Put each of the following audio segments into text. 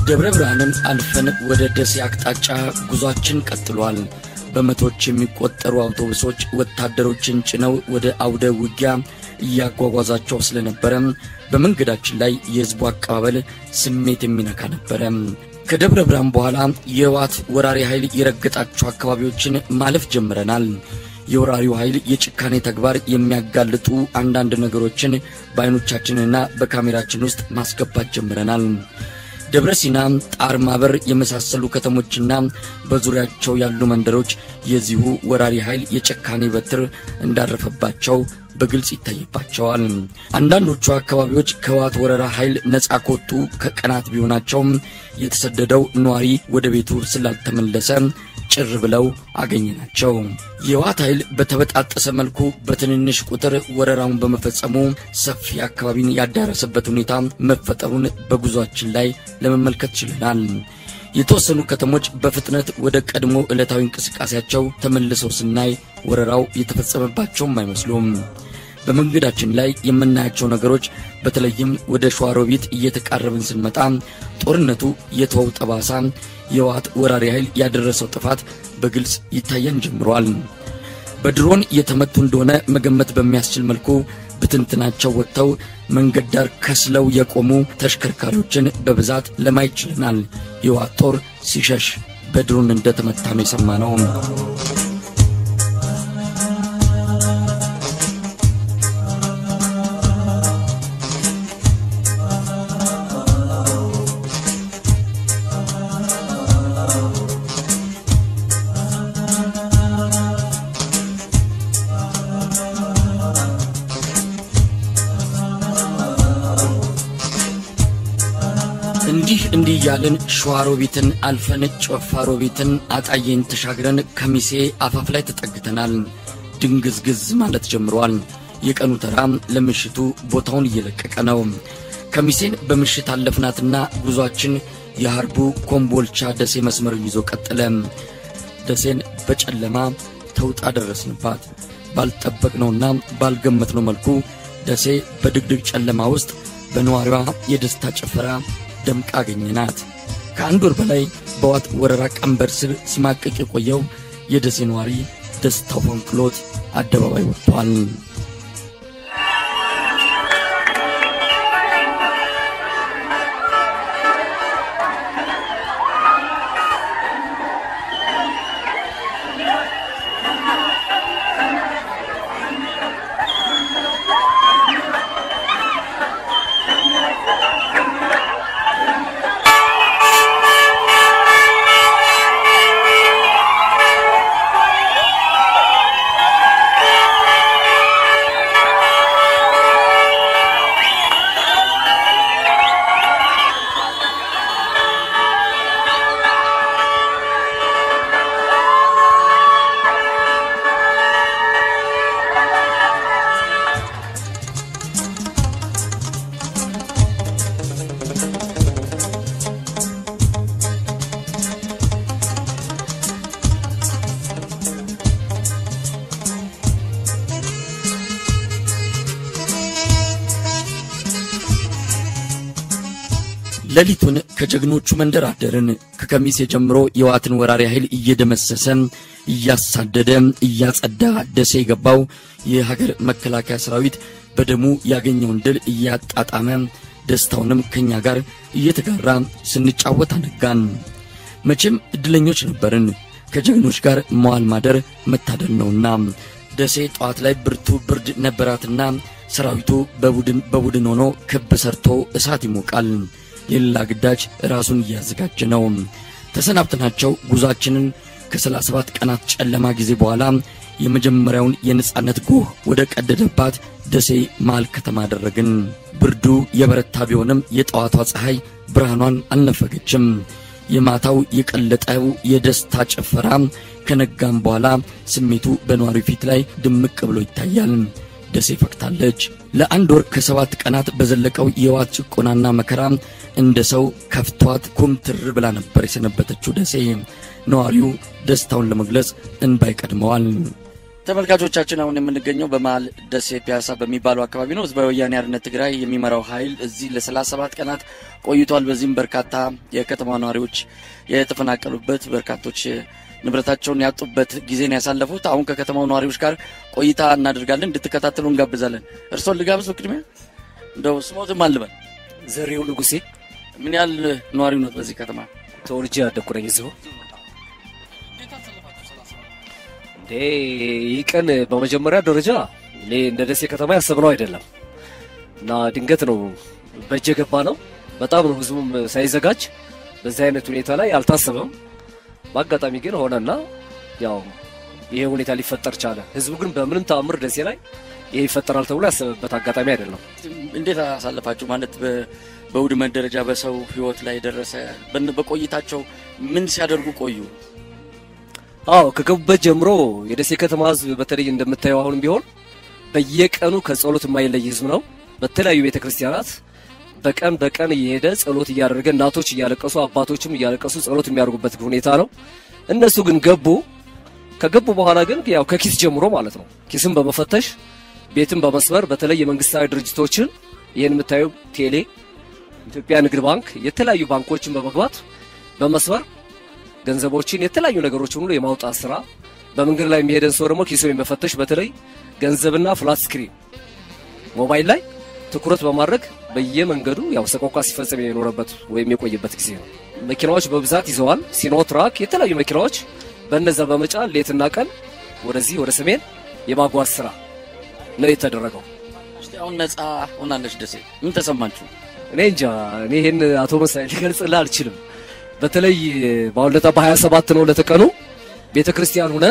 ደብረ ብርሃንን አልፈን ወደ ደሴ አቅጣጫ ጉዟችን ቀጥሏል። በመቶዎች የሚቆጠሩ አውቶቡሶች ወታደሮችን ጭነው ወደ አውደ ውጊያ ያጓጓዛቸው ስለነበረ በመንገዳችን ላይ የህዝቡ አቀባበል ስሜት የሚነካ ነበር። ከደብረ ብርሃን በኋላ የህዋሃት ወራሪ ኃይል የረገጣቸው አካባቢዎችን ማለፍ ጀምረናል። የወራሪው ኃይል የጭካኔ ተግባር የሚያጋልጡ አንዳንድ ነገሮችን በአይኖቻችንና በካሜራችን ውስጥ ማስገባት ጀምረናል። ደብረ ሲና ጣርማበር የመሳሰሉ ከተሞችና በዙሪያቸው ያሉ መንደሮች የዚሁ ወራሪ ኃይል የጭካኔ በትር እንዳረፈባቸው በግልጽ ይታይባቸዋል። አንዳንዶቹ አካባቢዎች ከህዋሃት ወረራ ኃይል ነፃ ከወጡ ከቀናት ቢሆናቸው የተሰደደው ኗሪ ወደ ቤቱ ስላልተመለሰ ጭር ብለው አገኘናቸው። የህዋሃት ኃይል በተበጣጠሰ መልኩ በትንንሽ ቁጥር ወረራውን በመፈጸሙ ሰፊ አካባቢን ያዳረሰበት ሁኔታ መፈጠሩን በጉዟችን ላይ ለመመልከት ችለናል። የተወሰኑ ከተሞች በፍጥነት ወደ ቀድሞ ዕለታዊ እንቅስቃሴያቸው ተመልሰው ስናይ ወረራው የተፈጸመባቸው አይመስሉም። በመንገዳችን ላይ የምናያቸው ነገሮች በተለይም ወደ ሸዋሮቢት እየተቃረብን ስንመጣ ጦርነቱ የተወው ጠባሳ የህዋሃት ወራሪ ኃይል ያደረሰው ጥፋት በግልጽ ይታየን ጀምሯል። በድሮን የተመቱ እንደሆነ መገመት በሚያስችል መልኩ በትንትናቸው ወጥተው መንገድ ዳር ከስለው የቆሙ ተሽከርካሪዎችን በብዛት ለማየት ችለናል። የህዋሃት ጦር ሲሸሽ በድሮን እንደተመታ ነው የሰማነው። እንዲህ ያለን ሸዋሮቢትን አልፈን ጨፋሮቢትን አጣየን ተሻግረን ከሚሴ አፋፍ ላይ ተጠግተናል። ድንግዝግዝ ማለት ጀምሯል። የቀኑ ተራም ለምሽቱ ቦታውን እየለቀቀ ነው። ከሚሴን በምሽት አለፍናትና ጉዟችን የሐርቡ ኮምቦልቻ ደሴ መስመር ይዞ ቀጠለ። ደሴን በጨለማ ተውጣ ደረስንባት። ባልጠበቅነውና ባልገመትነው መልኩ ደሴ በድግድግ ጨለማ ውስጥ በነዋሪዋ የደስታ ጭፈራ ደምቃ አገኘናት። ከአንድ ወር በላይ በህዋሃት ወረራ ቀንበር ስር ሲማቀቅ የቆየው የደሴ ነዋሪ ደስታው ፈንቅሎት አደባባይ ወጥቷል። ለሊቱን ከጀግኖቹ መንደር አደርን። ከከሚሴ ጀምሮ የህዋሃትን ወራሪ ኃይል እየደመሰሰ እያሳደደ እያጸዳ ደሴ ገባው የሀገር መከላከያ ሰራዊት በደሙ ያገኘውን ድል እያጣጣመ ደስታውንም ከኛ ጋር እየተጋራ ስንጫወት አነጋን። መቼም እድለኞች ነበርን። ከጀግኖች ጋር መዋል ማደር መታደል ነውና ደሴ ጧት ላይ ብርቱ ብርድ ነበራትና ሰራዊቱ በቡድን ሆኖ ክብ ሰርቶ እሳት ይሞቃል። የሌላ ግዳጅ ራሱን እያዘጋጀ ነው። ተሰናብተናቸው ጉዟችንን ከ37 ቀናት ጨለማ ጊዜ በኋላ የመጀመሪያውን የነጻነት ጎህ ወደ ቀደደባት ደሴ ማል ከተማ አደረግን። ብርዱ የበረታ ቢሆንም የጠዋቷ ፀሐይ ብርሃኗን አልነፈገችም። የማታው የቀለጠው የደስታ ጭፈራ ከነጋም በኋላ ስሜቱ በነዋሪ ፊት ላይ ድምቅ ብሎ ይታያል። ደሴ ፈክታለች። ለአንድ ወር ከ7 ቀናት በዘለቀው የህዋሃት ጭቆናና መከራ እንደ ሰው ከፍቷት ኩምትር ብላ ነበር የሰነበተችው ደሴ። ነዋሪው ደስታውን ለመግለጽ እንባ ይቀድመዋል። ተመልካቾቻችን አሁን የምንገኘው በማል ደሴ ፒያሳ በሚባለው አካባቢ ነው። ህዝባዊ ወያኔ ሓርነት ትግራይ የሚመራው ኃይል እዚህ ለ37 ቀናት ቆይቷል። በዚህም በርካታ የከተማ ነዋሪዎች የተፈናቀሉበት በርካቶች ንብረታቸውን ያጡበት ጊዜን ያሳለፉት። አሁን ከከተማው ነዋሪዎች ጋር ቆይታ እናደርጋለን። እንድትከታተሉ እንጋብዛለን። እርሶን ልጋብዝ በቅድሚያ እንደው ስሞትም አልበል ዘሪው ንጉሴ ምን ያህል ነዋሪው ነው በዚህ ከተማ ተወልጄ ያደኩኝ እዚሁ ይቀን በመጀመሪያ ደረጃ እኔ እንደ ደሴ ከተማ ያሰብነው አይደለም እና ድንገት ነው በጀገባ ነው በጣም ነው ህዝቡም ሳይዘጋጅ በዚህ አይነት ሁኔታ ላይ አልታሰበም ባጋጣሚ ግን ሆነና ያው ይሄ ሁኔታ ሊፈጠር ቻለ ህዝቡ ግን በምንም ተአምር ደሴ ላይ ይሄ ይፈጠራል ተብሎ ያሰበበት አጋጣሚ አይደለም እንዴት አሳለፋችሁ ማለት በውድመት ደረጃ በሰው ህይወት ላይ ደረሰ በቆይታቸው ምን ሲያደርጉ ቆዩ ከገቡበት ጀምሮ የደሴ ከተማ ህዝብ በተለይ እንደምታየው አሁንም ቢሆን በየቀኑ ከጸሎት የማይለይ ህዝብ ነው በተለያዩ ቤተክርስቲያናት በቀን እየሄደ ጸሎት ያደረገ እናቶች ያለቀሱ አባቶችም ያለቀሱ ጸሎት የሚያደርጉበት ሁኔታ ነው እነሱ ግን ከገቡ በኋላ ግን ያው ከኪስ ጀምሮ ማለት ነው ኪስን በመፈተሽ ቤትን በመስበር በተለይ የመንግስታዊ ድርጅቶችን ይሄን የምታየው ቴሌ ኢትዮጵያ ንግድ ባንክ የተለያዩ ባንኮችን በመግባት በመስበር ገንዘቦችን የተለያዩ ነገሮችን ሁሉ የማውጣት ስራ በመንገድ ላይ የሚሄደን ሰው ደግሞ ኪሱን በመፈተሽ በተለይ ገንዘብና ፍላት ስክሪን ሞባይል ላይ ትኩረት በማድረግ በየመንገዱ ያው ሰቆቃ ሲፈጸም የኖረበት ወይም የቆየበት ጊዜ ነው መኪናዎች በብዛት ይዘዋል ሲኖትራክ የተለያዩ መኪናዎች በእነዛ በመጫን ሌትና ቀን ወደዚህ ወደ ሰሜን የማጓዝ ስራ ነው የተደረገው እስቲ አሁን ነፃ ሆናለች ደሴ ምን ተሰማችሁ እኔ እንጃ እኔ ይሄን አቶ መሳይ ሊገልጽልህ አልችልም በተለይ ባውለታ በ27 ነው ለተቀኑ ቤተክርስቲያን ሆነን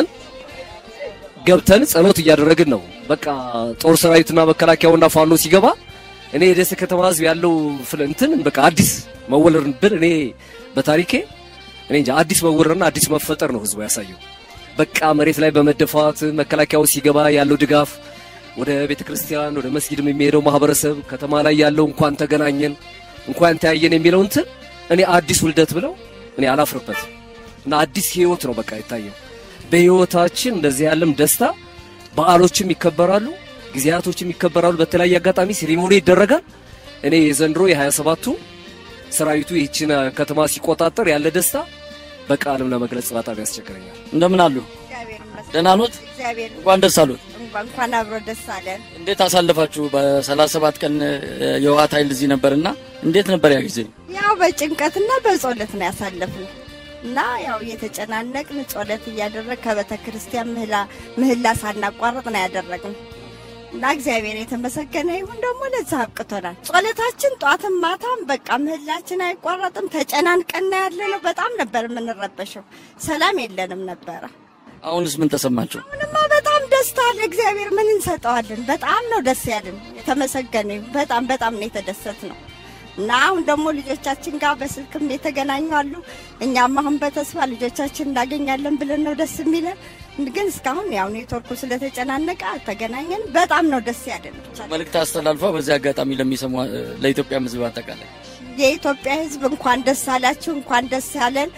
ገብተን ጸሎት ያደረግን ነው በቃ ጦር ሰራዊትና መከላከያውና ፋኖ ሲገባ እኔ የደሴ ከተማ ህዝብ ያለው ፍለንትን በቃ አዲስ መወለድን ብል እኔ በታሪኬ እኔ እንጃ አዲስ መወለድና አዲስ መፈጠር ነው ህዝቡ ያሳየው በቃ መሬት ላይ በመደፋት መከላከያው ሲገባ ያለው ድጋፍ ወደ ቤተክርስቲያን ወደ መስጊድ የሚሄደው ማህበረሰብ ከተማ ላይ ያለው እንኳን ተገናኘን እንኳን ታያየን የሚለው እንት እኔ አዲስ ውልደት ብለው እኔ አላፍርበት እና አዲስ ህይወት ነው በቃ ይታየው በህይወታችን እንደዚህ ያለም ደስታ በዓሎችም ይከበራሉ ግዚያቶችም ይከበራሉ በተለያየ አጋጣሚ ሴሪሞኒ ይደረጋል እኔ የዘንድሮ የ27ቱ ሰራዊቱ ይህችን ከተማ ሲቆጣጠር ያለ ደስታ በቃልም ለመግለጽ በጣም ያስቸግረኛል እንደምን አሉ ደህና ኖት እግዚአብሔር እንኳን ደስ አሉት እንኳን አብሮ ደስ አለን እንዴት አሳለፋችሁ በ37 ቀን የህዋሃት ኃይል እዚህ ነበርና እንዴት ነበር ያ ጊዜ ያው በጭንቀትና በጸሎት ነው ያሳለፍነው እና ያው የተጨናነቅን ጸሎት ያደረገ ከቤተክርስቲያን ምህላ ሳናቋርጥ ነው ያደረግነው እና እግዚአብሔር የተመሰገነ ይሁን ደግሞ ለዛ አብቅቶናል ጸሎታችን ጧትም ማታም በቃ ምህላችን አይቋረጥም ተጨናንቀና ያለነው በጣም ነበር የምንረበሸው ሰላም የለንም ነበር አሁንስ ምን ተሰማችሁ ምንም በጣም ደስታ ለእግዚአብሔር ምን እንሰጣለን በጣም ነው ደስ ያለን የተመሰገነ በጣም ነው የተደሰትነው እና አሁን ደግሞ ልጆቻችን ጋር በስልክም የተገናኙአሉ እኛም አሁን በተስፋ ልጆቻችን እንዳገኛለን ብለን ነው ደስ የሚለን ግን እስካሁን ያው ኔትወርኩ ስለተጨናነቀ ተገናኘን በጣም ነው ደስ ያለን መልእክት አስተላልፋ በዚህ አጋጣሚ ለሚሰሙ ለኢትዮጵያ ህዝብ አጠቃላይ የኢትዮጵያ ህዝብ እንኳን ደስ አላችሁ እንኳን ደስ ያለን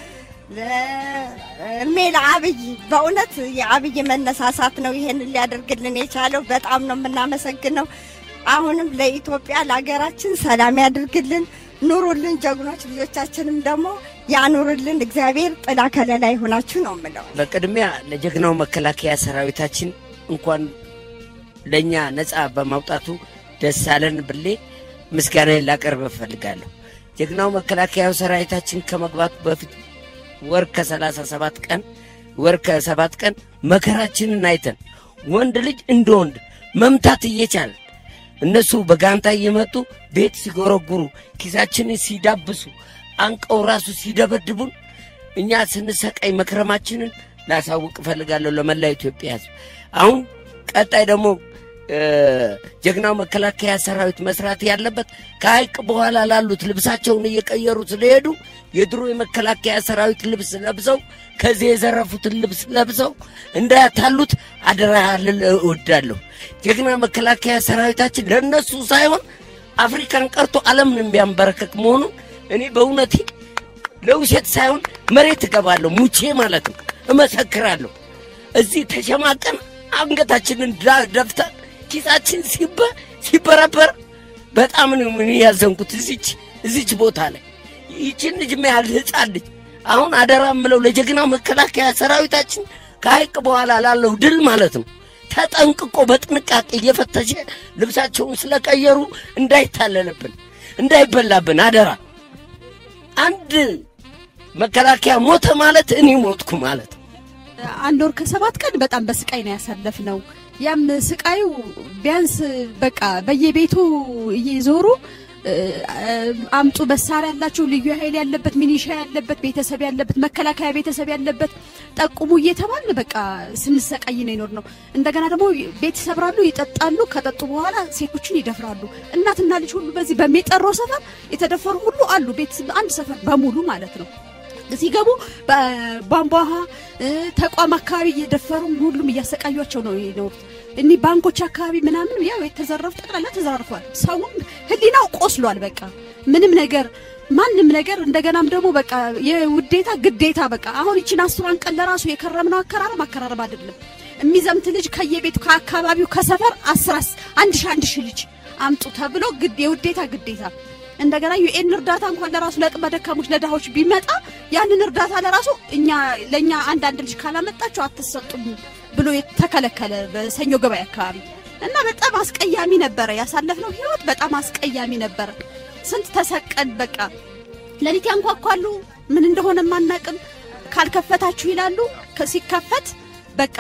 ለሜላ አብይ በእውነት የአብይ መነሳሳት ነው ይሄን ሊያደርግልን የቻለው በጣም ነው የምናመሰግነው አሁንም ለኢትዮጵያ ለሀገራችን ሰላም ያድርግልን ኑሩልን ጀግኖች ልጆቻችንም ደግሞ ያኑርልን እግዚአብሔር ጥላ ከለላ ይሁናችሁ ነው የምለው በቅድሚያ ለጀግናው መከላከያ ሰራዊታችን እንኳን ለኛ ነፃ በማውጣቱ ደስ አለን ብሌ ምስጋናዬን ላቀርብ እፈልጋለሁ ጀግናው መከላከያ ሰራዊታችን ከመግባቱ በፊት ወር ከ7 ቀን መከራችንን አይተን ወንድ ልጅ እንደወንድ መምታት እየቻለ እነሱ በጋንታ እየመጡ ቤት ሲጎረጉሩ ኪሳችንን ሲዳብሱ አንቀው ራሱ ሲደበድቡን እኛ ስንሰቃይ መከረማችንን ላሳውቅ ፈልጋለሁ ለመላ ኢትዮጵያ አሁን ቀጣይ ደግሞ ጀግናው መከላከያ ሰራዊት መስራት ያለበት ከሀይቅ በኋላ ላሉት ልብሳቸውን እየቀየሩ ስለሄዱ የድሮ የመከላከያ ሰራዊት ልብስ ለብሰው ከዚህ የዘረፉትን ልብስ ለብሰው እንዳያታሉት አደራ እወዳለሁ ጀግና መከላከያ ሰራዊታችን ለነሱ ሳይሆን አፍሪካን ቀርቶ ዓለምን ቢያንበረከክ መሆኑን እኔ በእውነቴ ለውሸት ሳይሆን መሬት ገባለሁ ሙቼ ማለት ነው እመሰክራለሁ እዚህ ተሸማቀን አንገታችንን ደፍተን ኪሳችን ሲበረበር በጣም ነው ምን ያዘንኩት እዚች ቦታ ላይ ይችን ልጅ የሚያህል ህፃን ልጅ አሁን አደራም ብለው ለጀግናው መከላከያ ሰራዊታችን ከሀይቅ በኋላ ላለው ድል ማለት ነው ተጠንቅቆ በጥንቃቄ እየፈተሸ ልብሳቸውን ስለቀየሩ እንዳይታለልብን እንዳይበላብን አደራ አንድ መከላከያ ሞተ ማለት እኔ ሞትኩ ማለት አንድ ወር ከ7 ቀን በጣም በስቃይ ነው ያሳለፍነው ያም ስቃዩ ቢያንስ በቃ በየቤቱ እየዞሩ አምጡ በሳሪያ ያላችሁ ልዩ ኃይል ያለበት ሚኒሻ ያለበት ቤተሰብ ያለበት መከላከያ ቤተሰብ ያለበት ጠቁሙ እየተባለ በቃ ስንሰቃይ ነው ይኖርነው እንደገና ደግሞ ቤተሰብ ራሉ ይጠጣሉ ከጠጡ በኋላ ሴቶችን ይደፍራሉ እናትና ልጅ ሁሉ በዚህ በሚጠራው ሰፈር የተደፈሩ ሁሉ አሉ ቤተሰብ አንድ ሰፈር በሙሉ ማለት ነው ሲገቡ በባምባሃ ተቋም አካባቢ እየደፈሩ ሁሉም እያሰቃዩቸው ነው ይኖር እኒ ባንኮች አካባቢ ምናምን ያው የተዘረፉ ተቀላላ ተዘርፏል ሰውም ህሊናው ቆስሏል በቃ ምንም ነገር ማንንም ነገር እንደገናም ደግሞ በቃ የውዴታ ግዴታ በቃ አሁን እቺን 10 ቀን ለራሱ የከረምነው አከራረም አይደለም የሚዘምት ልጅ ከየቤቱ ከአካባቢው ከሰፈር 11 ሺህ ልጅ አምጡ ተብሎ የውዴታ ግዴታ እንደገና ዩኤን እርዳታ እንኳን ለራሱ ለቅመ ደካሞች ለዳሆች ቢመጣ ያንን እርዳታ ለራሱ ለኛ አንድ ልጅ ካላመጣቸው አትሰጡም ብሎ የተከለከለ በሰኞ ገበያ አካባቢ እና በጣም አስቀያሚ ነበር ያሳለፍነው ህይወት በጣም አስቀያሚ ነበር ስንት ተሰቀን በቃ ለሊት ያንኳኳሉ ምን እንደሆነ ማናቅም ካልከፈታችሁ ይላሉ ከሲከፈት በቃ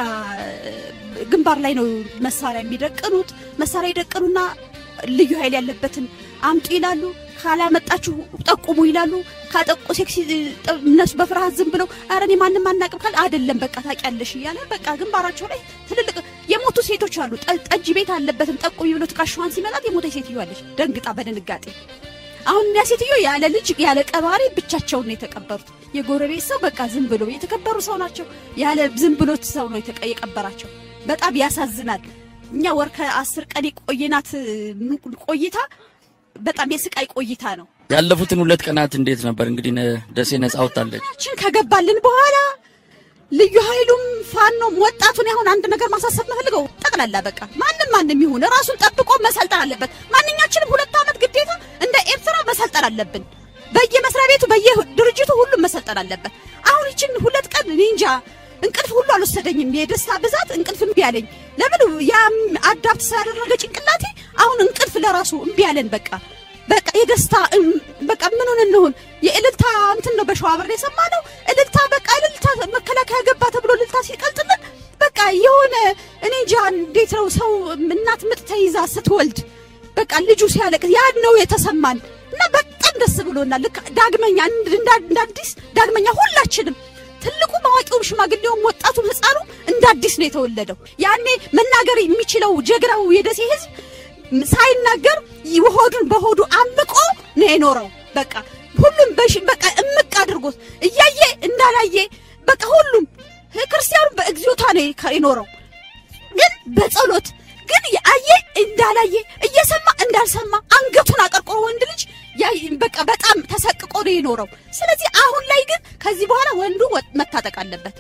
ግንባር ላይ ነው መሳሪያ የሚደቅኑት መሳሪያ ይደቅኑና ልዩ ኃይል ያለበትን አምጡ ይላሉ ካላመጣችሁ ጠቁሙ ይላሉ ካጠቁ ሴክሲ እነሱ በፍርሃት ዝም ብለው አረኔ ማንንም ማናቅም ካል አይደለም በቃ ታቂያለሽ ይያለ በቃ ግንባራቸው ላይ ትልልቅ የሞቱ ሴቶች አሉ ጠጅ ቤት አለበትም ጠቁሙ ይብሎ ተካሽዋን ሲመጣት የሞተ ሴትዮ አለች ደንግጣ በደንጋጤ አሁን ያ ሴትዮ ያለ ልጅ ያለ ቀባሪ ብቻቸው ነው የተቀበሩት የጎረቤት ሰው በቃ ዝም ብሎ የተከበሩ ሰው ናቸው ያለ ዝም ብሎ ሰው ነው የተቀበራቸው በጣም ያሳዝናል እኛ ወር ከ10 ቀን ቆይናት ቆይታ በጣም የስቃይ ቆይታ ነው ያለፉትን 2 ቀናት እንዴት ነበር እንግዲህ ደሴ ነፃ ወጣለች እቺን ከገባልን በኋላ ልዩ ኃይሉም ፋኖም ወጣቱን ያሁን አንድ ነገር ማሳሰብ መፈልገው ጠቅላላ በቃ ማንንም ይሁን ራሱን ጠብቆ መሰልጠን አለበት ማንኛችንም 2 አመት ግዴታ እንደ ኤርትራ መሰልጠን አለብን በየመስሪያ ቤቱ በየድርጅቱ ሁሉ መሰልጠን አለበት አሁን እቺን 2 ቀን እንጃ እንቅልፍ ሁሉ አልወሰደኝም የደስታ ብዛት እንቅልፍ እምቢ አለኝ ለምን ያ አዳፕት ሳደረገ ጭንቅላቴ አሁን እንቅልፍ ለራሱ እምቢ አለን በቃ የደስታ በቃ ምን ሆነን የእልልታ እንትን ነው በሸዋብር የሰማነው እልልታ በቃ እልልታ መከላከያ ገባ ተብሎ እልልታ ሲቀልጥልን በቃ የሆነ እኔ እንጃ እንዴት ነው ሰው እናት ምጥ ተይዛ ስትወልድ በቃ ልጁ ሲያለቅስ ያ ነው የተሰማን እና በጣም ደስ ብሎናል ዳግመኛ እንዳዲስ ዳግመኛ ሁላችንም ትልቁ ማዋቂው ሽማግሌው ወጣቱ ህፃኑ እንዳዲስ ነው የተወለደው ያኔ መናገር የሚችለው ጀግራው የደሴ ህዝብ ሳይናገር ይወዱን በሆዱ አምቆ ነው የኖረው በቃ ሁሉም በቃ እምቅ አድርጎት እያየ እንዳላየ በቃ ሁሉም ክርስቲያኑ በእግዚኦታ ነው የኖረው ግን በጸሎት ግን ያየ እንዳላየ እየሰማ እንዳልሰማ አንገቱን አቀርቆ ወንድ ልጅ በቃ በጣም ተሰቅቆ ነው የኖረው ስለዚህ አሁን ላይ ግን ከዚህ በኋላ ወንዱ መታጠቅ አለበት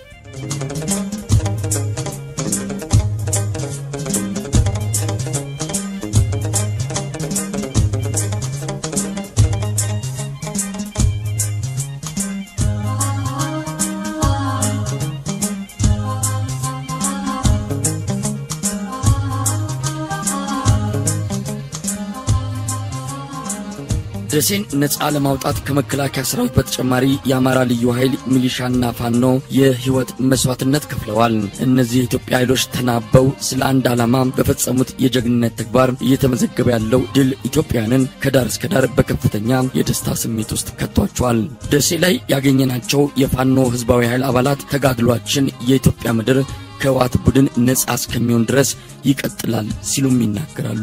ደሴን ነፃ ለማውጣት ከመከላከያ ሰራዊት በተጨማሪ የአማራ ልዩ ኃይል ሚሊሻና ፋኖ የህይወት መስዋዕትነት ከፍለዋል እነዚህ የኢትዮጵያ ኃይሎች ተናበው ስለ አንድ ዓላማ በፈጸሙት የጀግንነት ተግባር እየተመዘገበ ያለው ድል ኢትዮጵያንን ከዳር እስከ ዳር በከፍተኛ የደስታ ስሜት ውስጥ ከቷቸዋል ደሴ ላይ ያገኘናቸው የፋኖ ህዝባዊ ኃይል አባላት ተጋድሏችን የኢትዮጵያ ምድር ከህዋሃት ቡድን ነፃ እስከሚሆን ድረስ ይቀጥላል ሲሉም ይናገራሉ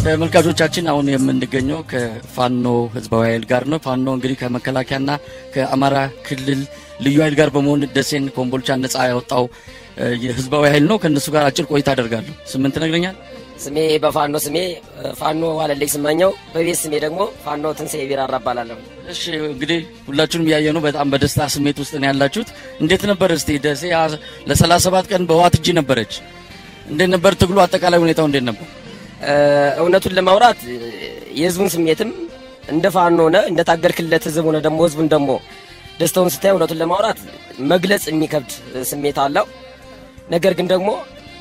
ተመልካቾቻችን አሁን የምንገኘው ከፋኖ ህዝባዊ ኃይል ጋር ነው። ፋኖ እንግዲህ ከመከላከያና ከአማራ ክልል ልዩ ኃይል ጋር በመሆን ደሴን ኮምቦልቻን ነፃ ያወጣው የህዝባዊ ኃይል ነው። ከነሱ ጋር አጭር ቆይታ አደርጋለሁ። ስምንት ነግረኛል። ስሜ በፋኖ ስሜ ፋኖ ዋለልይ ስማኛው በቤት ስሜ ደግሞ ፋኖ ትንሳኤ ቢራራ እባላለሁ። እሺ እንግዲህ ሁላችሁም ያያየነው በጣም በደስታ ስሜት ውስጥ ነው ያላችሁት። እንዴት ነበር እስቲ ደሴ ለ37 ቀን በህዋሃት እጅ ነበረች? እንዴት ነበር ትግሉ? አጠቃላይ ሁኔታው እንዴት ነበር? እውነቱን ለማውራት የህዝቡን ስሜትም እንደ ፋኖ ነው እንደ ታገልክለት ህዝብ ሆነ ደግሞ ህዝቡን ደግሞ ደስታውን ስታይ እውነቱን ለማውራት መግለጽ የሚከብድ ስሜት አለው። ነገር ግን ደግሞ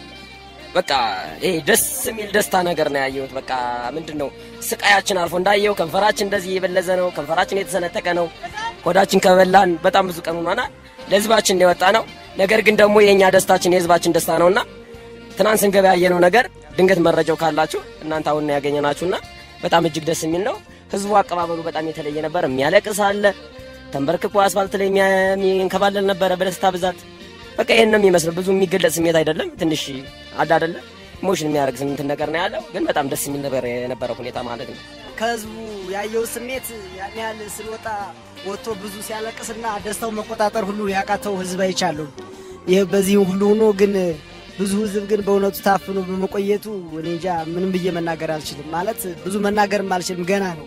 በቃ ይሄ ደስ የሚል ደስታ ነገር ነው ያየሁት። በቃ ምንድነው ስቃያችን አልፎ እንዳየው ከንፈራችን እንደዚህ የበለዘ ነው፣ ከንፈራችን የተሰነጠቀ ነው። ሆዳችን ከበላን በጣም ብዙ ቀን ሆኗል። ለህዝባችን ነው የወጣ ነው። ነገር ግን ደግሞ የኛ ደስታችን የህዝባችን ደስታ ነውና ትናንት ስንገባ ያየነው ነገር ድንገት መረጃው ካላችሁ እናንተ አሁን ነው ያገኘናችሁና በጣም እጅግ ደስ የሚል ነው። ህዝቡ አቀባበሉ በጣም የተለየ ነበር። የሚያለቅስ አለ፣ ተንበርክኮ አስፋልት ላይ የሚንከባለል ነበር በደስታ ብዛት። በቃ ይሄንም ይመስል ብዙ የሚገለጽ ስሜት አይደለም፣ ትንሽ አይደለ ኢሞሽን የሚያርግ ስሜት ነገር ነው ያለው። ግን በጣም ደስ የሚል ነበር የነበረው ሁኔታ ማለት ነው። ከህዝቡ ያየው ስሜት ያን ያህል ስለወጣ ወጥቶ ብዙ ሲያለቅስና ደስታው መቆጣጠር ሁሉ ያቃተው ህዝብ አይቻለሁ። ይሄ በዚህ ሁሉ ሆኖ ግን ብዙ ህዝብ ግን በእውነቱ ታፍኖ በመቆየቱ እኔ እንጃ ምንም ብዬ መናገር አልችልም። ማለት ብዙ መናገርም አልችልም።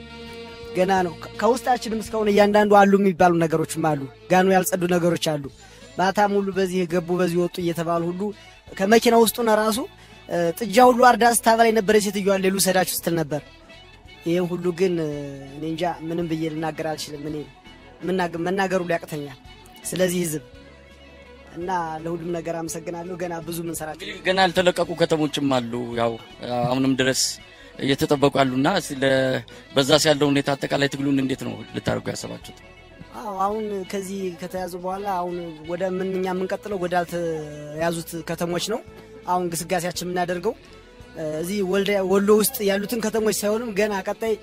ገና ነው ከውስጣችንም እስካሁን እያንዳንዱ አሉ የሚባሉ ነገሮችም አሉ፣ ጋኑ ያልጸዱ ነገሮች አሉ። ማታም ሁሉ በዚህ ገቡ በዚህ ወጡ እየተባሉ ሁሉ ከመኪና ውስጡና ራሱ ጥጃ ሁሉ አርዳ ስታበላይ ነበር ሴትዮዋ ሌሉ ሰዳችሁ ስትል ነበር። ይሄ ሁሉ ግን እኔ እንጃ ምንም ብዬ ልናገር አልችልም። እኔ መናገሩ ሊያቅተኛል። ስለዚህ ህዝብ እና ለሁሉም ነገር አመሰግናለሁ። ገና ብዙ ምን ሰራችሁ ገና ያልተለቀቁ ከተሞችም አሉ፣ ያው አሁንም ድረስ እየተጠበቁ ያሉና በዛስ ያለው ሁኔታ አጠቃላይ ትግሉን እንዴት ነው ልታርጉ ያሰባችሁት? አሁን ከዚህ ከተያዙ በኋላ አሁን ወደ ምንኛ የምንቀጥለው ወደ ያዙት ከተሞች ነው አሁን ግስጋሴያችን የምናደርገው። እዚህ ወሎ ውስጥ ያሉትን ከተሞች ሳይሆንም ገና ቀጣይ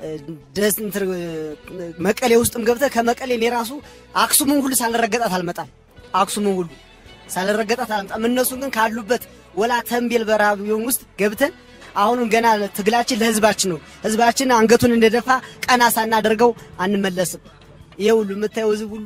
ደስንትር መቀሌ ውስጥም ገብተ ከመቀሌ ለራሱ አክሱምን ሁሉ ሳልረገጣት አልመጣም። አክሱምን ሁሉ ሳልረገጣት አልመጣም። እነሱ ግን ካሉበት ወላ ተንቤል በራቢዮን ውስጥ ገብተን አሁንም ገና ትግላችን ለህዝባችን ነው። ህዝባችን አንገቱን እንደደፋ ቀና ሳናደርገው አንመለስም። ይሄው ሁሉ የምታየው ህዝብ ሁሉ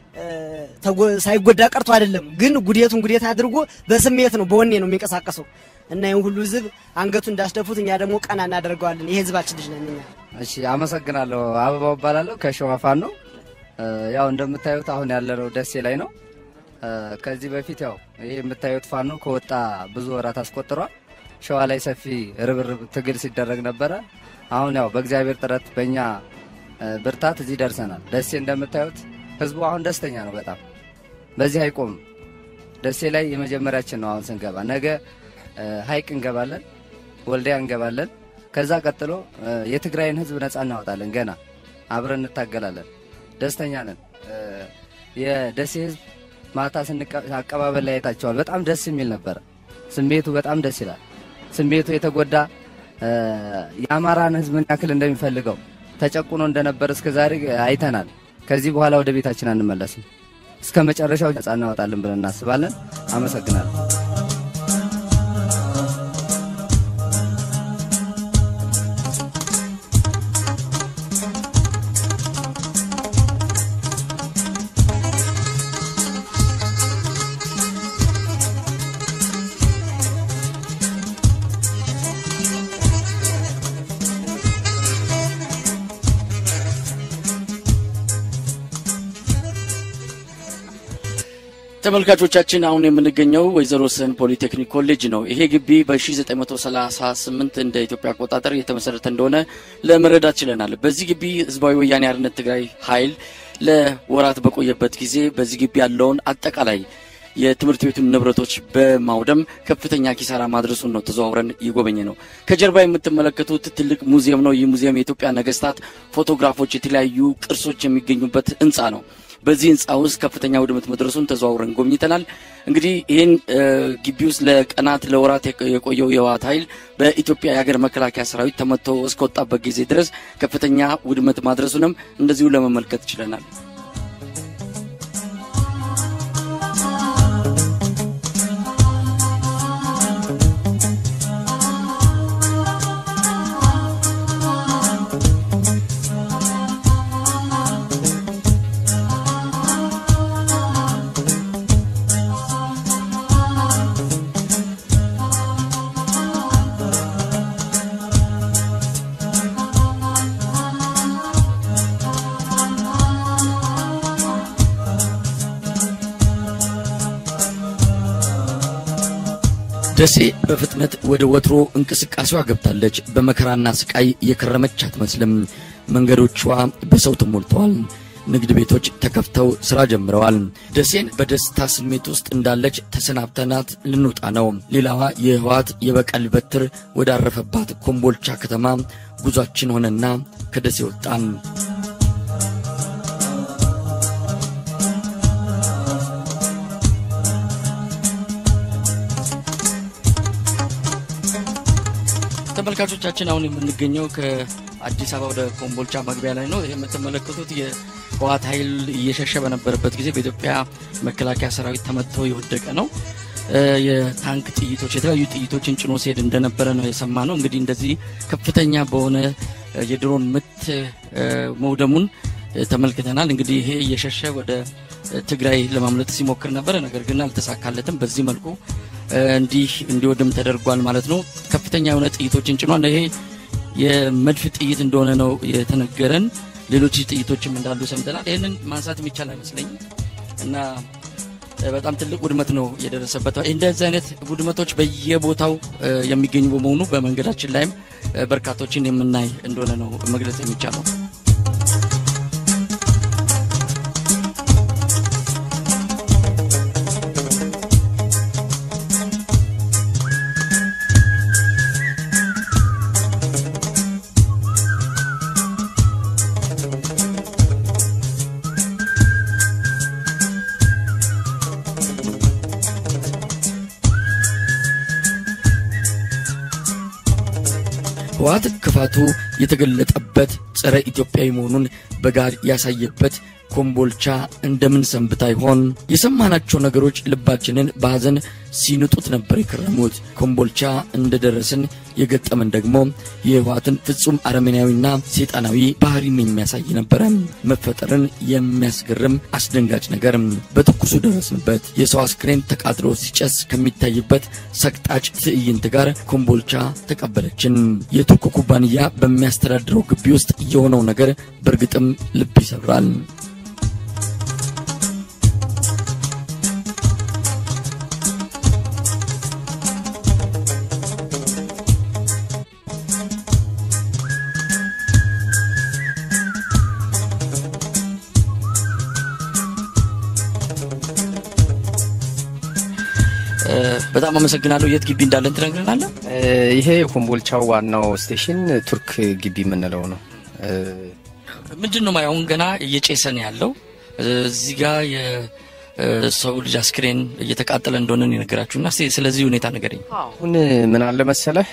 ሳይጎዳ ቀርቶ አይደለም፣ ግን ጉዴት አድርጎ በስሜት ነው በወኔ ነው የሚንቀሳቀሰው። እና ይሄን ሁሉ ህዝብ አንገቱን እንዳስደፉት እኛ ደግሞ ቀና እናደርገዋለን። ይሄ ህዝባችን ልጅ ነን እኛ። እሺ አመሰግናለሁ። አበባው ባላለው ከሸዋ ፋኖ ነው። ያው እንደምታዩት አሁን ያለነው ደሴ ላይ ነው። ከዚህ በፊት ያው ይሄ የምታዩት ፋኖ ከወጣ ብዙ ወራት አስቆጥሯል። ሸዋ ላይ ሰፊ ርብርብ ትግል ሲደረግ ነበር። አሁን ያው በእግዚአብሔር ጥረት በእኛ ብርታት እዚህ ደርሰናል። ደሴ እንደምታዩት ህዝቡ አሁን ደስተኛ ነው በጣም። በዚህ አይቆምም። ደሴ ላይ የመጀመሪያችን ነው። አሁን ስንገባ ነገ ሀይቅ እንገባለን፣ ወልዲያ እንገባለን። ከዛ ቀጥሎ የትግራይን ህዝብ ነፃ እናወጣለን። ገና አብረን እንታገላለን። ደስተኛ ነን። የደሴ ህዝብ ማታ አቀባበል ላይ አይታችኋል። በጣም ደስ የሚል ነበር ስሜቱ። በጣም ደስ ይላል ስሜቱ። የተጎዳ የአማራን ህዝብ ምን ያክል እንደሚፈልገው ተጨቁኖ እንደነበር እስከዛሬ አይተናል። ከዚህ በኋላ ወደ ቤታችን አንመለስም። እስከ መጨረሻው ነፃ እናወጣለን ብለን እናስባለን። አመሰግናለሁ። ተመልካቾቻችን አሁን የምንገኘው ወይዘሮ ስን ፖሊቴክኒክ ኮሌጅ ነው። ይሄ ግቢ በ1938 እንደ ኢትዮጵያ አቆጣጠር የተመሰረተ እንደሆነ ለመረዳት ችለናል። በዚህ ግቢ ህዝባዊ ወያኔ ሓርነት ትግራይ ኃይል ለወራት በቆየበት ጊዜ በዚህ ግቢ ያለውን አጠቃላይ የትምህርት ቤቱን ንብረቶች በማውደም ከፍተኛ ኪሳራ ማድረሱን ነው ተዘዋውረን ይጎበኘ ነው። ከጀርባ የምትመለከቱት ትልቅ ሙዚየም ነው። ይህ ሙዚየም የኢትዮጵያ ነገስታት ፎቶግራፎች፣ የተለያዩ ቅርሶች የሚገኙበት ህንጻ ነው። በዚህ ህንጻ ውስጥ ከፍተኛ ውድመት መድረሱን ተዘዋውረን ጎብኝተናል። እንግዲህ ይሄን ግቢ ውስጥ ለቀናት ለወራት የቆየው የህዋሃት ኃይል በኢትዮጵያ የሀገር መከላከያ ሰራዊት ተመቶ እስከወጣበት ጊዜ ድረስ ከፍተኛ ውድመት ማድረሱንም እንደዚሁ ለመመልከት ችለናል። ደሴ በፍጥነት ወደ ወትሮ እንቅስቃሴዋ ገብታለች። በመከራና ስቃይ የከረመች አትመስልም። መንገዶቿ በሰው ተሞልተዋል። ንግድ ቤቶች ተከፍተው ስራ ጀምረዋል። ደሴን በደስታ ስሜት ውስጥ እንዳለች ተሰናብተናት ልንወጣ ነው። ሌላዋ የህዋሃት የበቀል በትር ወዳረፈባት ኮምቦልቻ ከተማ ጉዟችን ሆነና ከደሴ ወጣን። ተመልካቾቻችን አሁን የምንገኘው ከአዲስ አበባ ወደ ኮምቦልቻ መግቢያ ላይ ነው። ይሄ የምትመለከቱት የህዋሃት ኃይል እየሸሸ በነበረበት ጊዜ በኢትዮጵያ መከላከያ ሰራዊት ተመትቶ የወደቀ ነው። የታንክ ጥይቶች የተለያዩ ጥይቶችን ጭኖ ሲሄድ እንደነበረ ነው የሰማነው። እንግዲህ እንደዚህ ከፍተኛ በሆነ የድሮን ምት መውደሙን ተመልክተናል። እንግዲህ ይሄ እየሸሸ ወደ ትግራይ ለማምለጥ ሲሞክር ነበር፣ ነገር ግን አልተሳካለትም። በዚህ መልኩ እንዲወድም ተደርጓል ማለት ነው። ከፍተኛ የሆነ ጥይቶችን ጭኗል። ይሄ የመድፍ ጥይት እንደሆነ ነው የተነገረን። ሌሎች ጥይቶችም እንዳሉ ሰምተናል። ይሄንን ማንሳት የሚቻል አይመስለኝም እና በጣም ትልቅ ውድመት ነው የደረሰበት። እንደዚህ አይነት ውድመቶች በየቦታው የሚገኙ በመሆኑ በመንገዳችን ላይም በርካቶችን የምናይ እንደሆነ ነው መግለጽ የሚቻለው። ህዋሃት ክፋቱ የተገለጠበት ጸረ ኢትዮጵያዊ መሆኑን በጋር ያሳየበት ኮምቦልቻ እንደምን ሰንብታ ይሆን? የሰማናቸው ነገሮች ልባችንን በሐዘን ሲንጡት ነበር የከረሙት። ኮምቦልቻ እንደደረስን የገጠመን ደግሞ የህዋሃትን ፍጹም አረመኔያዊና ሰይጣናዊ ባህሪን የሚያሳይ ነበር። መፈጠርን የሚያስገርም አስደንጋጭ ነገር በትኩሱ ደረስንበት። የሰው አስክሬን ተቃጥሎ ሲጨስ ከሚታይበት ሰቅጣጭ ትዕይንት ጋር ኮምቦልቻ ተቀበለችን። የቱርክ ኩባንያ በሚያስተዳድረው ግቢ ውስጥ የሆነው ነገር በርግጥም ልብ ይሰብራል። በጣም አመሰግናለሁ። የት ግቢ እንዳለን ትነግረናለህ? ይሄ ኮምቦልቻው ዋናው ስቴሽን ቱርክ ግቢ ምንለው ነው። ምንድነው ማያውን ገና እየጨሰነ ያለው እዚህ ጋር የሰው ልጅ አስክሬን እየተቃጠለ እንደሆነ ይነግራችሁና ስለዚህ ሁኔታ ነገርኝ። አሁን ምን አለ መሰለህ፣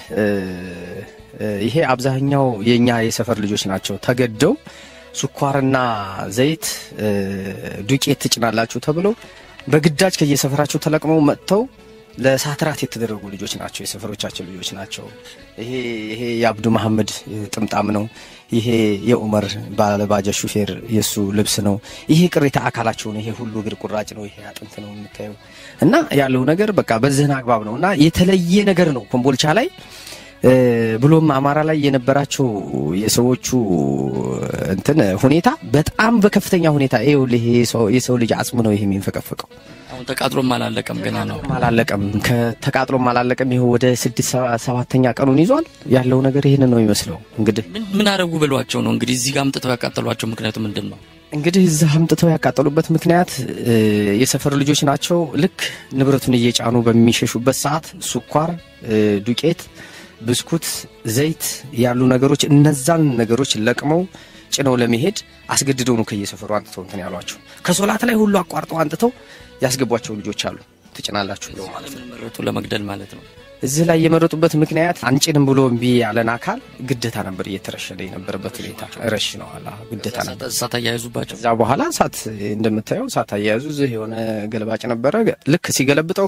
ይሄ አብዛኛው የኛ የሰፈር ልጆች ናቸው ተገደው ስኳርና ዘይት ዱቄት ትጭናላችሁ ተብለው በግዳጅ ከየሰፈራቸው ተለቅመው መጥተው ለሳትራት የተደረጉ ልጆች ናቸው። የሰፈሮቻችን ልጆች ናቸው። ይሄ የአብዱ መሐመድ ጥምጣም ነው። ይሄ የኡመር ባለባጃ ሹፌር የሱ ልብስ ነው። ይሄ ቅሪታ አካላቸው ነው። ይሄ ሁሉ እግር ቁራጭ ነው። ይሄ አጥንት ነው የምታየው። እና ያለው ነገር በቃ በዚህ አግባብ ነውና የተለየ ነገር ነው ኮምቦልቻ ላይ ብሎም አማራ ላይ የነበራቸው የሰዎቹ እንትን ሁኔታ በጣም በከፍተኛ ሁኔታ ይሄ የሰው ልጅ አጽም ነው ይሄ የሚንፈቀፈቀው። አሁን ተቃጥሎም አላለቀም ገና ነው። አላለቀም። ከተቃጥሎም አላለቀም። ይሄ ወደ 6-7ኛ ቀኑን ይዟል። ያለው ነገር ይሄን ነው የሚመስለው። እንግዲህ ምን አረጉ ብሏቸው ነው እንግዲህ እዚህ ጋር አምጥተው ያቃጠሏቸው? ምክንያቱ ምንድነው? እንግዲህ እዚህ አምጥተው ያቃጠሉበት ምክንያት የሰፈር ልጆች ናቸው። ልክ ንብረቱን እየጫኑ በሚሸሹበት ሰዓት ስኳር፣ ዱቄት፣ ብስኩት፣ ዘይት ያሉ ነገሮች እነዛን ነገሮች ለቅመው ጭነው ለመሄድ አስገድደው ነው ከየሰፈሩ አንጥተው እንትን ያሏቸው። ከሶላት ላይ ሁሉ አቋርጠው አንጥተው ያስገቧቸው ልጆች አሉ። ትጭናላችሁ ብለው ማለት ነው። መረጡ ለመግደል ማለት ነው። እዚህ ላይ የመረጡበት ምክንያት አንጭንም ብሎ እምቢ ያለን አካል ግዴታ ነበር እየተረሸደ የነበረበት ሁኔታ ረሽኗል። ግዴታ ነበር። እሳት አያያዙባቸው። እዛ በኋላ እሳት እንደምታየው እሳት አያያዙ። እዚህ የሆነ ገለባጭ ነበረ። ልክ ሲገለብጠው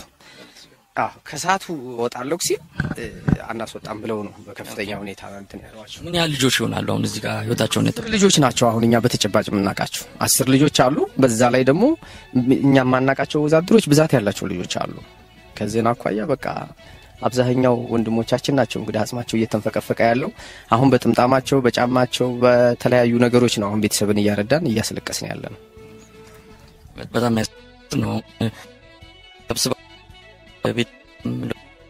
ከሳቱ ወጣለው ሲል አናስወጣም ብለው ነው በከፍተኛ ሁኔታ እንትን ያሏቸው። ምን ያህል ልጆች ይሆናሉ አሁን እዚህ ጋር ህይወታቸውን የተረፉ? ልጆች ናቸው አሁን እኛ በተጨባጭ የምናውቃቸው 10 ልጆች አሉ። በዛ ላይ ደግሞ እኛ ማናቃቸው ወዛድሮች ብዛት ያላቸው ልጆች አሉ። ከዚህና አኳያ በቃ አብዛኛው ወንድሞቻችን ናቸው እንግዲህ አጽማቸው እየተንፈቀፈቀ ያለው። አሁን በጥምጣማቸው በጫማቸው በተለያዩ ነገሮች ነው አሁን ቤተሰብን እያረዳን እያስለቀስን ያለነው። በጣም ነው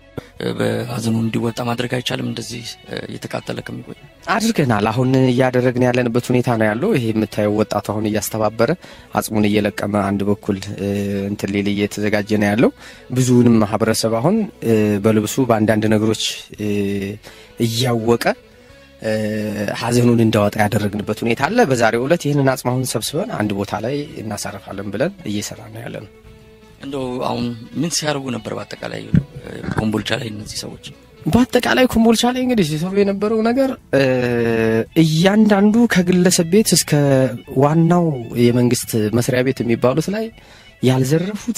በአዘኑ እንዲወጣ ማድረግ አይቻልም እንደዚህ የተቃጠለ ከሚቆይ አድርገናል አሁን ያደረግን ያለንበት ሁኔታ ነው ያለው ይሄ የምታየው ወጣቱ አሁን ያስተባበረ አጽሙን እየለቀመ አንድ በኩል እንትን ሌሊ እየተዘጋጀ ነው ያለው ብዙንም ማህበረሰብ አሁን በልብሱ በአንዳንድ ነገሮች እያወቀ ሐዘኑን እንዳወጣ ያደረግንበት ሁኔታ አለ በዛሬው ዕለት ይሄንን አጽማውን ሰብስበን አንድ ቦታ ላይ እናሳርፋለን ብለን እየሰራን ነው ያለነው እንደው አሁን ምን ሲያርጉ ነበር በአጠቃላይ ኮምቦልቻ ላይ እነዚህ ሰዎች በአጠቃላይ ኮምቦልቻ ላይ እንግዲህ ሲሰሩ የነበረው ነገር እያንዳንዱ ከግለሰብ ቤት እስከ ዋናው የመንግስት መስሪያ ቤት የሚባሉት ላይ ያልዘረፉት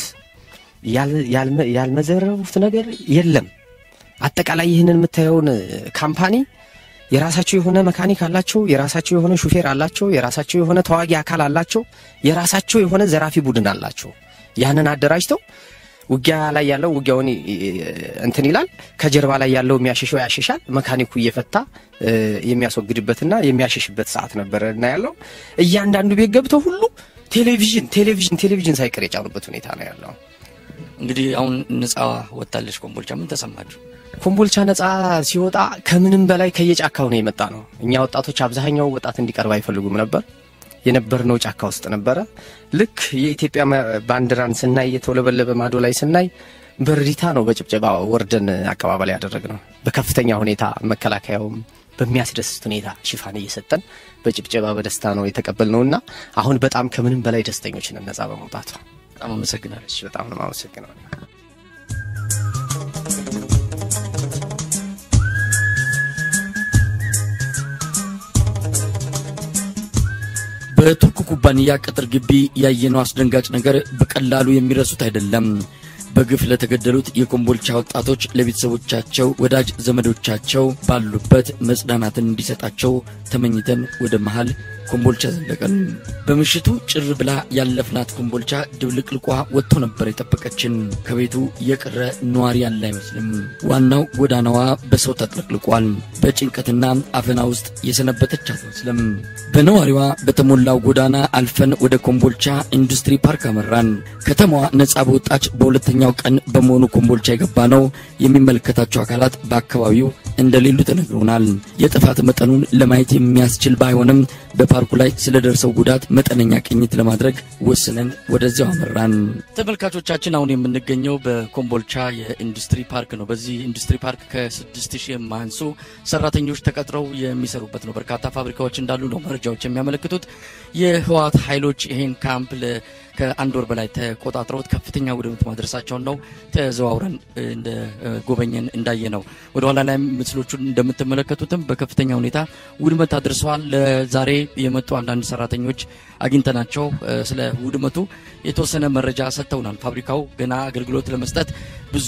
ያልመዘረፉት ነገር የለም አጠቃላይ ይሄንን የምታየውን ካምፓኒ የራሳቸው የሆነ መካኒክ አላቸው የራሳቸው የሆነ ሹፌር አላቸው የራሳቸው የሆነ ተዋጊ አካል አላቸው የራሳቸው የሆነ ዘራፊ ቡድን አላቸው ያንን አደራጅተው ውጊያ ላይ ያለው ውጊያውን እንትን ይላል ከጀርባ ላይ ያለው የሚያሽሽው ያሽሻል መካኒኩ እየፈታ የሚያስወግድበትና የሚያሽሽበት ሰዓት ነበርና ያለው እያንዳንዱ ቤት ገብተው ሁሉ ቴሌቪዥን ሳይቀር የጫኑበት ሁኔታ ነው ያለው እንግዲህ አሁን ነፃ ወጣለች ኮምቦልቻ ምን ተሰማችሁ ኮምቦልቻ ነፃ ሲወጣ ከምንም በላይ ከየጫካው ነው የመጣ ነው እኛ ወጣቶች አብዛኛው ወጣት እንዲቀርባ አይፈልጉም ነበር የነበርነው ጫካ ውስጥ ነበር ልክ የኢትዮጵያ ባንዲራን ስናይ የተወለበለበ ማዶ ላይ ስናይ በርዲታ ነው በጭብጨባ ወርደን አቀባበል ያደረግነው በከፍተኛ ሁኔታ መከላከያውም በሚያስደስት ሁኔታ ሽፋን እየሰጠን በጭብጨባ በደስታ ነው የተቀበልነውና አሁን በጣም ከምንም በላይ ደስተኞች ነን ነፃ በመውጣቱ በጣም አመሰግናለሁ በጣም ነው ማመሰግናለሁ በቱርክ ኩባንያ ቅጥር ግቢ ያየነው አስደንጋጭ ነገር በቀላሉ የሚረሱት አይደለም በግፍ ለተገደሉት የኮምቦልቻ ወጣቶች ለቤተሰቦቻቸው ወዳጅ ዘመዶቻቸው ባሉበት መጽናናትን እንዲሰጣቸው ተመኝተን ወደ መሃል ኮምቦልቻ ዘለቀን በመሽቱ ጭር ብላ ያለፍናት ኮምቦልቻ ድብልቅልቋ ወጥቶ ነበር የጠበቀችን ከቤቱ የቀረ ኗሪ ያለ አይመስልም ዋናው ጎዳናዋ በሰው ተጥለቅልቋል በጭንቀትና አፈና ውስጥ የሰነበተች አትመስልም በነዋሪዋ በተሞላው ጎዳና አልፈን ወደ ኮምቦልቻ ኢንዱስትሪ ፓርክ አመራን ከተማዋ ነፃ በወጣች በሁለተኛው ቀን በመሆኑ ኮምቦልቻ የገባነው የሚመለከታቸው አካላት በአካባቢው እንደሌሉ ተነግሮናል የጥፋት መጠኑን ለማየት የሚያስችል ባይሆንም በፓርኩ ላይ ስለደረሰው ጉዳት መጠነኛ ቅኝት ለማድረግ ወስነን ወደዚያው አመራን ተመልካቾቻችን አሁን የምንገኘው በኮምቦልቻ የኢንዱስትሪ ፓርክ ነው በዚህ ኢንዱስትሪ ፓርክ ከ6000 የማንሱ ሰራተኞች ተቀጥረው የሚሰሩበት ነው በርካታ ፋብሪካዎች እንዳሉ ነው መረጃዎች የሚያመለክቱት የህዋሃት ኃይሎች ይሄን ካምፕ ከአንድ ወር በላይ ተቆጣጥረውት ከፍተኛ ውድመት ማድረሳቸው ነው ተዘዋውረን እንደ ጎበኘን እንዳየነው ወደ ኋላ ላይ ምስሎቹን እንደምትመለከቱትም በከፍተኛ ሁኔታ ውድመት አድርሰዋል ለዛሬ የመጡ አንዳንድ ሰራተኞች አግኝተናቸው ስለ ውድመቱ የተወሰነ መረጃ ሰጥተውናል ፋብሪካው ገና አገልግሎት ለመስጠት ብዙ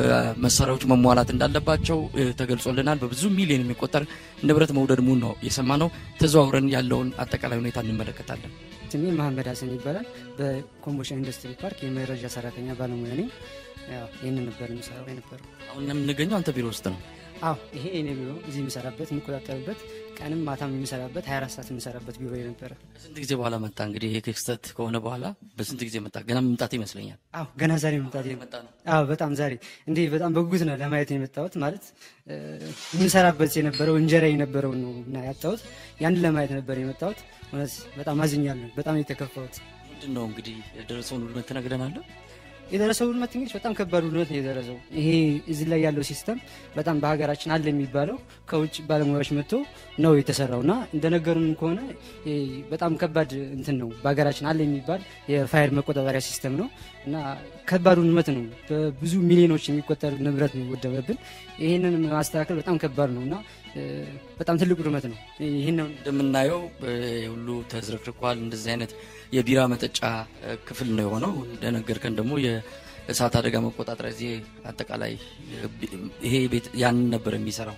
መሳሪያዎች መሟላት እንዳለባቸው ተገልጾልናል በብዙ ሚሊዮን የሚቆጠር ንብረት መውደሙን ነው የሰማነው ተዘዋውረን ያለውን አጠቃላይ ሁኔታ እንመለከታለን ስሜ መሐመድ ሐሰን ይባላል በኮምቦልቻ ኢንዱስትሪ ፓርክ የመረጃ ሰራተኛ ባለሙያ ነኝ ያው ይሄንን ነበር የምሰራው የነበረው አሁን የምንገኘው አንተ ቢሮ ውስጥ ነው አዎ ይሄ እኔ ቢሮ እዚህ የምሰራበት የምቆጣጠርበት ቀንም ማታም የምሰራበት 24 ሰዓት የምሰራበት ቢሮ ነበር ስንት ጊዜ በኋላ መጣ እንግዲህ ይሄ ክስተት ከሆነ በኋላ በስንት ጊዜ መጣ ገና መምጣት ይመስለኛል አዎ ገና ዛሬ መምጣት ነው አዎ በጣም ዛሬ እንዴ በጣም በጉጉት ነው ለማየት የመጣሁት ማለት የምሰራበት የነበረው እንጀራ የነበረው ነውና ያጣሁት ያን ለማየት ነበር የመጣሁት ማለት በጣም አዝኛለሁ በጣም የተከፋሁት ምንድነው እንግዲህ የደረሰውን ውድመት ተነግረናል የደረሰው ውድመት እንግዲህ በጣም ከባድ ውድመት ነው የደረሰው ይሄ እዚህ ላይ ያለው ሲስተም በጣም በሀገራችን አለ የሚባለው ከውጭ ባለሙያዎች መጥቶ ነው የተሰራውና እንደነገሩን ከሆነ በጣም ከባድ እንትን ነው በሀገራችን አለ የሚባል የፋየር መቆጣጠሪያ ሲስተም ነው እና ከባድ ውድመት ነው በብዙ ሚሊዮኖች የሚቆጠር ንብረት ነው ወደበብን ይሄንን ማስተካከል በጣም ከባድ ነውና በጣም ትልቅ ውድመት ነው ይሄንን እንደምናየው ሁሉ ተዝረክርኳል እንደዚህ አይነት የቢራ መጠጫ ክፍል ነው የሆነው እንደነገርከን ደግሞ የእሳት አደጋ መቆጣጠሪያ እዚህ አጠቃላይ ይሄ ቤት ያን ነበር የሚሰራው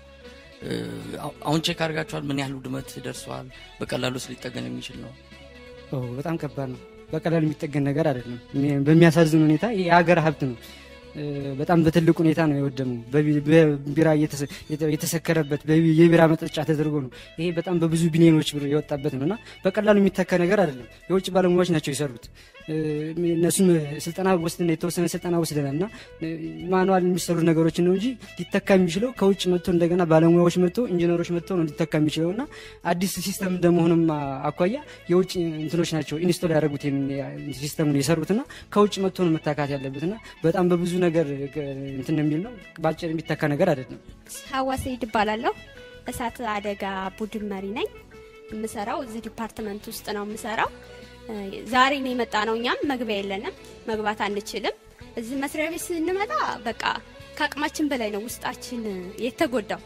አሁን ቼክ አድርጋችኋል ምን ያህል ውድመት ደርሷል በቀላሉስ ሊጠገን የሚችል ነው በጣም ከባድ ነው በቀላሉ የሚጠገን ነገር አይደለም በሚያሳዝን ሁኔታ የሀገር ሀብት ነው በጣም በትልቅ ሁኔታ ነው የወደመው በቢራ የተሰከረበት የቢራ መጠጫ ተደርጎ ነው ይሄ በጣም በብዙ ቢሊዮኖች ብር የወጣበት ነውና በቀላሉ የሚተካ ነገር አይደለም የውጭ ባለሙያዎች ናቸው የሰሩት እነሱም ስልጣና ወስደን የተወሰነ ስልጣና ወስደናልና ማኑዋል የሚሰሩ ነገሮች ነው እንጂ ሊተካ የሚችለው ከውጭ መጥቶ እንደገና ባለሙያዎች መጥቶ ኢንጂነሮች መጥቶ ነው ሊተካ የሚችለውና አዲስ ሲስተም እንደመሆኑም አኳያ የውጭ እንትኖች ናቸው ኢንስቶል ያደረጉት ሲስተሙን የሰሩትና ከውጭ መጥቶ ነው መታካት ያለበትና በጣም በብዙ ነገር እንትን የሚል ነው ባጭር የሚተካ ነገር አይደለም። ሐዋሴ ይባላልው እሳት አደጋ ቡድን መሪ ነኝ። ምሰራው እዚህ ዲፓርትመንት ውስጥ ነው ምሰራው። ዛሬ ነው የመጣ ነው እኛም መግቢያ የለንም መግባት አንችልም። እዚህ መስሪያ ቤት ስንመጣ በቃ ከአቅማችን በላይ ነው ውስጣችን የተጎዳው።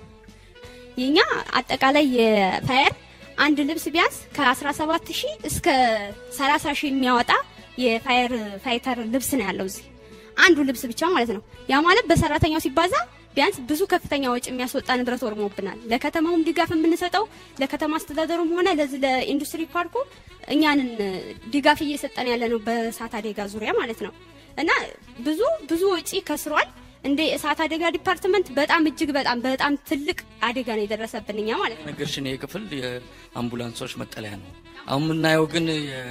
የኛ አጠቃላይ የፋየር አንድ ልብስ ቢያንስ ከ17000 እስከ 30000 የሚያወጣ የፋየር ፋይተር ልብስ ነው ያለው እዚህ አንዱ ልብስ ብቻ ማለት ነው። ያ ማለት በሰራተኛው ሲባዛ ቢያንስ ብዙ ከፍተኛ ወጪ የሚያስወጣ ንብረት ወርሞብናል። ለከተማውም ድጋፍ የምንሰጠው ለከተማ አስተዳደሩም ሆነ ለኢንዱስትሪ ፓርኩ እኛን ድጋፍ እየሰጠን ያለ ነው በእሳት አደጋ ዙሪያ ማለት ነው። እና ብዙ ወጪ ከስሯል። እንደ እሳት አደጋ ዲፓርትመንት በጣም እጅግ በጣም ትልቅ አደጋ ነው የደረሰብንኛ ማለት ነው። ነገርሽን የክፍል የአምቡላንሶች መጠለያ ነው። አሁን ምናየው ግን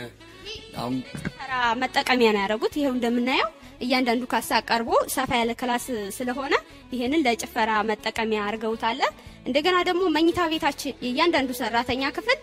አሁን ተራ መጠቀሚያ ነው ያደረጉት። ይሄው እንደምናየው እያንዳንዱ ካሳ ቀርቦ ሰፋ ያለ ክላስ ስለሆነ ይሄንን ለጭፈራ መጠቀሚያ አርገውታል። እንደገና ደግሞ መኝታ ቤታችን እያንዳንዱ ሰራተኛ ክፍል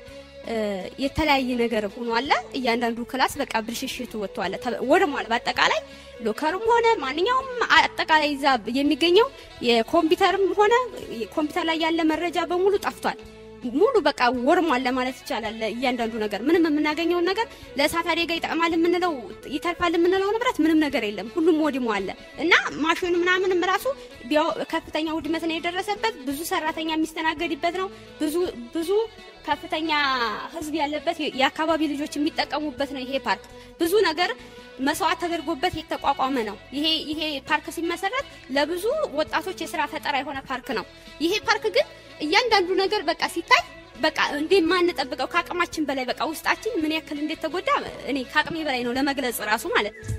የተለያየ ነገር ሆኗል። እያንዳንዱ ክላስ በቃ ብልሽሽቱ ወጥቷል ወርሟል። በአጠቃላይ ሎከርም ሆነ ማንኛውም አጠቃላይ እዛ የሚገኘው የኮምፒውተርም ሆነ ኮምፒውተር ላይ ያለ መረጃ በሙሉ ጠፍቷል። ሙሉ በቃ ወርሟል ለማለት ይቻላል። እያንዳንዱ ነገር ምንም የምናገኘው ነገር ለእሳት አደጋ ይጠቅማል የምንለው ይተርፋል የምንለው ንብረት ምንም ነገር የለም። ሁሉም ወድሟል እና ማሽኑ ምናምንም ራሱ ከፍተኛ ውድመት ነው የደረሰበት። ብዙ ሰራተኛ የሚስተናገድበት ነው። ብዙ ከፍተኛ ህዝብ ያለበት የአካባቢ ልጆች የሚጠቀሙበት ነው። ይሄ ፓርክ ብዙ ነገር መስዋዕት ተደርጎበት የተቋቋመ ነው። ይሄ ፓርክ ሲመሰረት ለብዙ ወጣቶች የሥራ ፈጠራ የሆነ ፓርክ ነው። ይሄ ፓርክ ግን እያንዳንዱ ነገር በቃ ሲታይ በቃ እንደማን ተጠብቀው ካቅማችን በላይ በቃ ውስጣችን ምን ያክል እንደተጎዳ እኔ ካቅሜ በላይ ነው ለመግለጽ ራሱ ማለት ነው።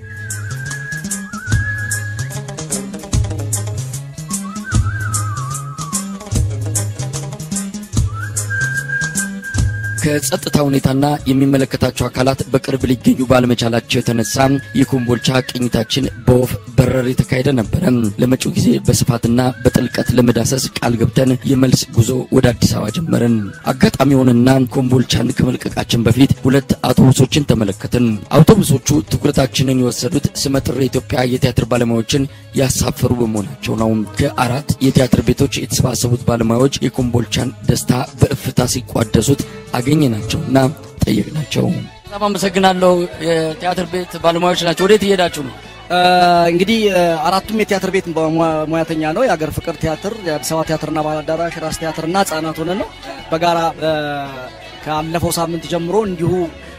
ከጸጥታ ሁኔታና የሚመለከታቸው አካላት በቅርብ ሊገኙ ባለመቻላቸው የተነሳ የኮምቦልቻ ቅኝታችን በወፍ በረር የተካሄደ ነበር። ለመጪው ጊዜ በስፋትና በጥልቀት ለመዳሰስ ቃል ገብተን የመልስ ጉዞ ወደ አዲስ አበባ ጀመርን። አጋጣሚ ሆነና ኮምቦልቻን ከመልቀቃችን በፊት ሁለት አውቶቡሶችን ተመለከትን። አውቶቡሶቹ ትኩረታችንን የወሰዱት ስመጥር የኢትዮጵያ የቲያትር ባለሙያዎችን ያሳፈሩ በመሆናቸው ነው። ከአራት የቲያትር ቤቶች የተሰባሰቡት ባለሙያዎች የኮምቦልቻን ደስታ በእፍታ ሲቋደሱት አገኘናቸውና ጠየቅናቸው። በጣም አመሰግናለሁ። የቲያትር ቤት ባለሙያዎች ናቸው። ወዴት እየሄዳችሁ ነው? እንግዲህ አራቱም የቲያትር ቤት ሙያተኛ ነው። የአገር ፍቅር ቲያትር፣ የአዲስ አበባ ቲያትርና ባህል አዳራሽ፣ ራስ ቲያትርና ህጻናት ሆነን ነው በጋራ ካለፈው ሳምንት ጀምሮ እንዲሁ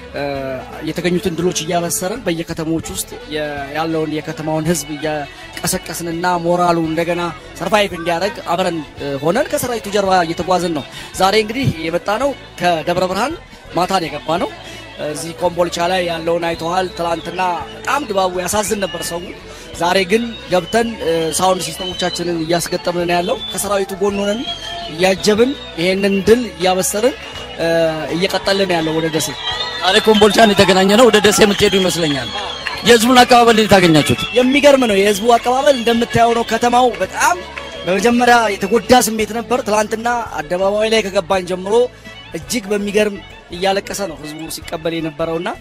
የተገኙትን ድሎች እያበሰረን በየከተሞች ውስጥ ያለውን የከተማውን ህዝብ እያቀሰቀስንና ሞራሉ እንደገና ሰርቫይቭ እንዲያደርግ አብረን ሆነን ከሰራዊቱ ጀርባ እየተጓዝን ነው። ዛሬ እንግዲህ የመጣነው ከደብረ ብርሃን ማታን የገባ ነው። እዚህ ኮምቦልቻ ላይ ያለውን አይተዋል። ትላንትና በጣም ድባቡ ያሳዝን ነበር ሰው። ዛሬ ግን ገብተን ሳውንድ ሲስተሞቻችንን እያስገጠምን ያለው ከሰራዊቱ ጎን ሆነን እያጀብን ይሄንን ድል እያበሰርን እየቀጠልን ያለው ወደ ደሴ። ዛሬ ኮምቦልቻን የተገናኘ ነው። ወደ ደሴ የምትሄዱ ይመስለኛል። የህዝቡን አቀባበል እንዴት አገኛችሁት? የሚገርም ነው። የህዝቡ አቀባበል እንደምታየው ነው። ከተማው በጣም በመጀመሪያ የተጎዳ ስሜት ነበር። ትላንትና አደባባይ ላይ ከገባን ጀምሮ እጅግ በሚገርም እያለቀሰ ነው ህዝቡ ሲቀበል የነበረውና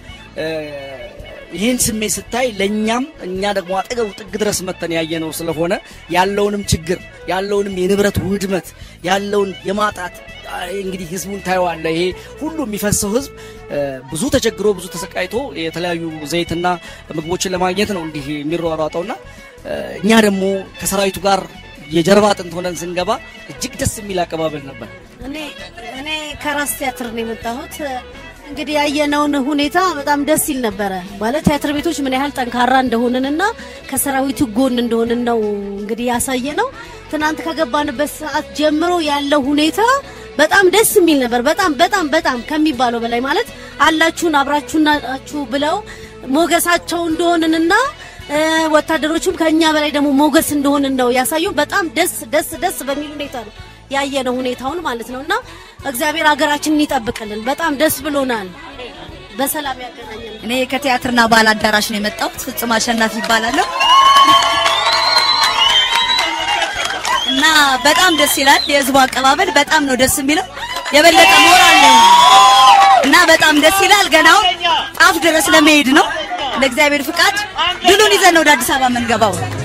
ይህን ስሜት ስታይ ለኛም እኛ ደግሞ አጠገቡ ጥግ ድረስ መተን ያየነው ስለሆነ ያለውንም ችግር ያለውንም የንብረት ውድመት ያለውን የማጣት እንግዲህ ህዝቡን ታይዋለ። ይሄ ሁሉ የሚፈሰው ህዝብ ብዙ ተቸግሮ ብዙ ተሰቃይቶ የተለያዩ ዘይትና ምግቦችን ለማግኘት ነው እንዲህ የሚሯሯጠውና እኛ ደግሞ ከሰራዊቱ ጋር የጀርባ አጥንት ሆነን ስንገባ እጅግ ደስ የሚል አቀባበል ነበር። እኔ ከራስ ቲያትር ነው የመጣሁት። እንግዲህ ያየነውን ሁኔታ በጣም ደስ ይል ነበር። ማለት ቲያትር ቤቶች ምን ያህል ጠንካራ እንደሆነንና ከሰራዊቱ ጎን እንደሆነን ነው እንግዲህ ያሳየነው። ትናንት ከገባንበት ሰዓት ጀምሮ ያለው ሁኔታ በጣም ደስ የሚል ነበር። በጣም ከሚባለው በላይ ማለት አላችሁን አብራችሁናችሁ ብለው ሞገሳቸው እንደሆነንና ወታደሮቹም ከኛ በላይ ደግሞ ሞገስ እንደሆነን ነው ያሳየው። በጣም ደስ በሚል ሁኔታ ነው ያየነው ሁኔታውን ማለት ነውና እግዚአብሔር ሀገራችንን ይጠብቅልን። በጣም ደስ ብሎናል። በሰላም ያገናኘን። እኔ ከቲያትርና ባህል አዳራሽ ነው የመጣሁት። ፍጹም አሸናፊ ይባላል እና በጣም ደስ ይላል። የህዝቡ አቀባበል በጣም ነው ደስ የሚለው። የበለጠ ሞራል ነው እና በጣም ደስ ይላል። ገናው ጣፍ ድረስ ለመሄድ ነው ለእግዚአብሔር ፍቃድ ድሉን ይዘን ወደ አዲስ አበባ መንገባው